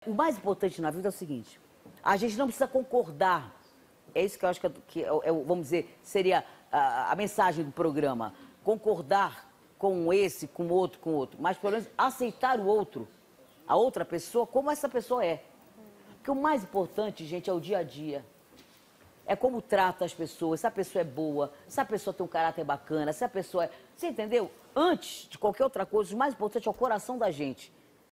O mais importante na vida é o seguinte, a gente não precisa concordar. É isso que eu acho vamos dizer, seria a mensagem do programa. Concordar com esse, com o outro. Mas, pelo menos, aceitar o outro, a outra pessoa, como essa pessoa é. Porque o mais importante, gente, é o dia a dia. É como trata as pessoas, se a pessoa é boa, se a pessoa tem um caráter bacana, se a pessoa é... Você entendeu? Antes de qualquer outra coisa, o mais importante é o coração da gente.